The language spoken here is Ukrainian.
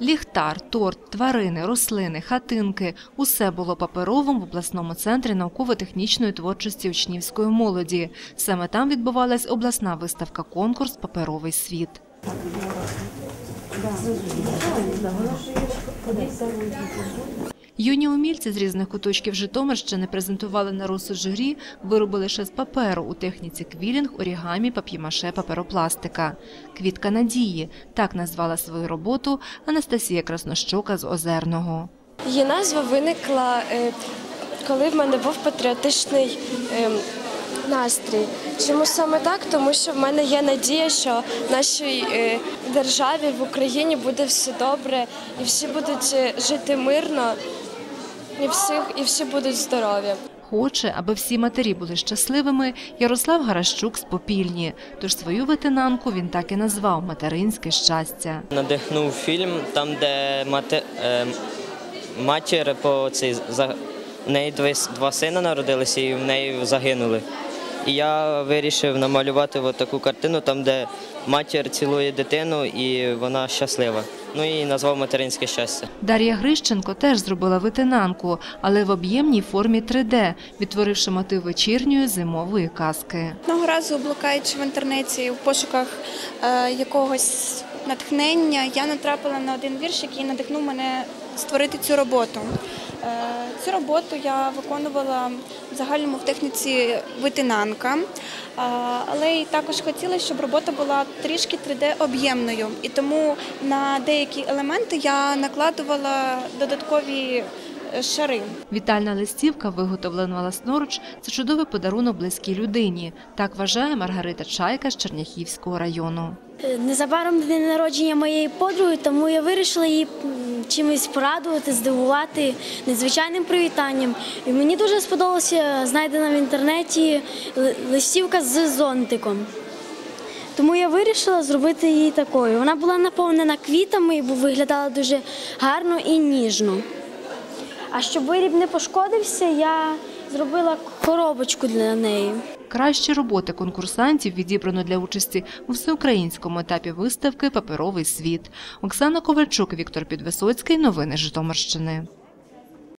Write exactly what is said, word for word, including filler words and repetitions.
Ліхтар, торт, тварини, рослини, хатинки – усе було паперовим в обласному центрі науково-технічної творчості учнівської молоді. Саме там відбувалась обласна виставка-конкурс «Паперовий світ». Юні умільці з різних куточків Житомирщини презентували на розсуд журі вироби лише з паперу у техніці квілінг, орігамі, пап'ємаше, паперопластика. «Квітка надії» – так назвала свою роботу Анастасія Краснощока з Озерного. Її назва виникла, коли в мене був патріотичний настрій. Чому саме так? Тому що в мене є надія, що в нашій державі, в Україні буде все добре і всі будуть жити мирно, і, всіх, і всі будуть здорові. Хоче, аби всі матері були щасливими, Ярослав Гаращук з Попільні. Тож свою витинанку він так і назвав «Материнське щастя». Надихнув фільм, там, де мати, е, матір, по цій, за, в неї два сина народилися і в неї загинули. І я вирішив намалювати от таку картину, там, де матір цілує дитину і вона щаслива. Ну і назвав «Материнське щастя». Дар'я Грищенко теж зробила витинанку, але в об'ємній формі три де, відтворивши мотив вечірньої зимової казки. Одного разу, блукаючи в інтернеті в пошуках е, якогось натхнення, я натрапила на один вірш, який надихнув мене створити цю роботу. Е, цю роботу я виконувала в загальному в техніці витинанка, е, але і також хотіла, щоб робота була трішки три де об'ємною. І тому на деякі елементи я накладувала додаткові шари. Вітальна листівка, виготовлена власноруч, це чудовий подарунок близькій людині. Так вважає Маргарита Чайка з Черняхівського району. Незабаром день народження моєї подруги, тому я вирішила її чимось порадувати, здивувати незвичайним привітанням. І мені дуже сподобалася знайдена в інтернеті листівка з зонтиком. Тому я вирішила зробити її такою. Вона була наповнена квітами і виглядала дуже гарно і ніжно. А щоб виріб не пошкодився, я зробила коробочку для неї. Кращі роботи конкурсантів відібрано для участі у всеукраїнському етапі виставки «Паперовий світ». Оксана Ковальчук, Віктор Підвисоцький. Новини Житомирщини.